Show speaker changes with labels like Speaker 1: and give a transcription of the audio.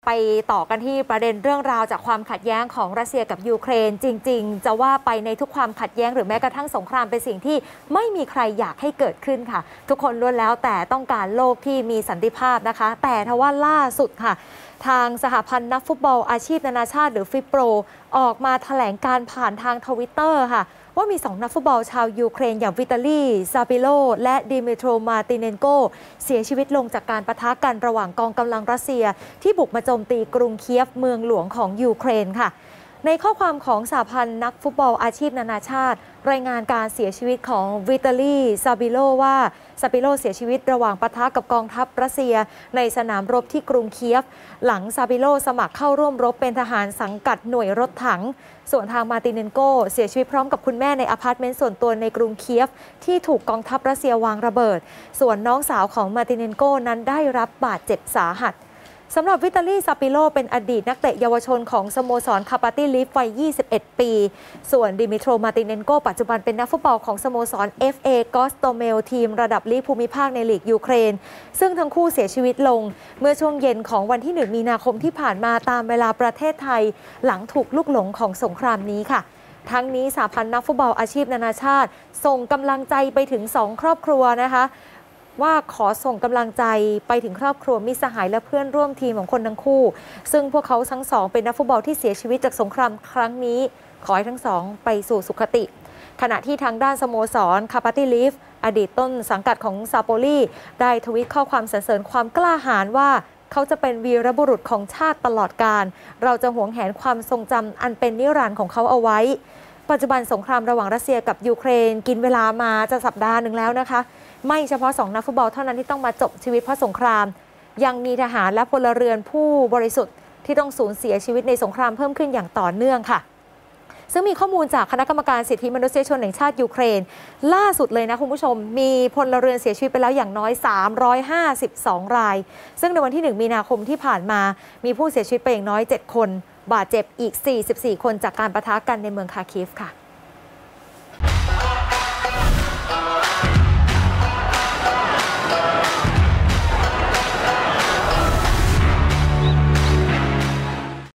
Speaker 1: ไปต่อกันที่ประเด็นเรื่องราวจากความขัดแย้งของรัสเซียกับยูเครนจริงๆจะว่าไปในทุกความขัดแย้งหรือแม้กระทั่งสงครามเป็นสิ่งที่ไม่มีใครอยากให้เกิดขึ้นค่ะทุกคนล้วนแล้วแต่ต้องการโลกที่มีสันติภาพนะคะแต่ทว่าล่าสุดค่ะทางสหพันธ์นักฟุตบอลอาชีพนานาชาติหรือฟิโปรออกมาแถลงการผ่านทางทวิตเตอร์ค่ะว่ามี2นักฟุตบอลชาวยูเครนอย่างวิตาลีซาปิโลและดิมิโตรมาติเนนโกเสียชีวิตลงจากการปะทะกันระหว่างกองกำลังรัสเซียที่บุกมาโจมตีกรุงเคียฟเมืองหลวงของยูเครนค่ะในข้อความของสหพันธ์นักฟุตบอลอาชีพนานาชาติรายงานการเสียชีวิตของวิตาลีซาปิโลว่าซาปิโลเสียชีวิตระหว่างปะทะกับกองทัพรัสเซียในสนามรบที่กรุงเคียฟหลังซาปิโลสมัครเข้าร่วมรบเป็นทหารสังกัดหน่วยรถถังส่วนทางมาติเนนโกเสียชีวิตพร้อมกับคุณแม่ในอพาร์ตเมนต์ส่วนตัวในกรุงเคียฟที่ถูกกองทัพรัสเซียวางระเบิดส่วนน้องสาวของมาติเนนโกนั้นได้รับบาดเจ็บสาหัสสำหรับวิตาลีซาปิโลเป็นอดีตนักเตะเยาวชนของสโมสรคาปาติลิฟวัย 21 ปีส่วนดิมิโตรมาติเนนโกปัจจุบันเป็นนักฟุตบอลของสโมสร FA กอสโตเมลทีมระดับลีกภูมิภาคในลีกยูเครนซึ่งทั้งคู่เสียชีวิตลงเมื่อช่วงเย็นของวันที่ 1 มีนาคมที่ผ่านมาตามเวลาประเทศไทยหลังถูกลุกหลงของสงครามนี้ค่ะทั้งนี้สหพันธ์นักฟุตบอลอาชีพนานาชาติส่งกำลังใจไปถึง2ครอบครัวนะคะว่าขอส่งกำลังใจไปถึงครอบครัวมิตรสหายและเพื่อนร่วมทีมของคนทั้งคู่ซึ่งพวกเขาทั้งสองเป็นนักฟุตบอลที่เสียชีวิตจากสงครามครั้งนี้ขอให้ทั้งสองไปสู่สุคติขณะที่ทางด้านสโมสรคาปาติลิฟอดีตต้นสังกัดของซาโปลีได้ทวีตข้อความสรรเสริญความกล้าหาญว่าเขาจะเป็นวีรบุรุษของชาติตลอดกาลเราจะหวงแหนความทรงจำอันเป็นนิรันดร์ของเขาเอาไว้ปัจจุบันสงครามระหว่างรัสเซียกับยูเครนกินเวลามาจะสัปดาห์หนึ่งแล้วนะคะไม่เฉพาะ2นักฟุตบอลเท่านั้นที่ต้องมาจบชีวิตเพราะสงครามยังมีทหารและพลเรือนผู้บริสุทธิ์ที่ต้องสูญเสียชีวิตในสงครามเพิ่มขึ้นอย่างต่อเนื่องค่ะซึ่งมีข้อมูลจากคณะกรรมการสิทธิมนุษยชนแห่งชาติยูเครนล่าสุดเลยนะคุณผู้ชมมีพลเรือนเสียชีวิตไปแล้วอย่างน้อย352รายซึ่งในวันที่1 มีนาคมที่ผ่านมามีผู้เสียชีวิตไปอย่างน้อย7 คนบาดเจ็บอีก44 คนจากการปะทะกันในเมืองคาร์คิฟค่ะ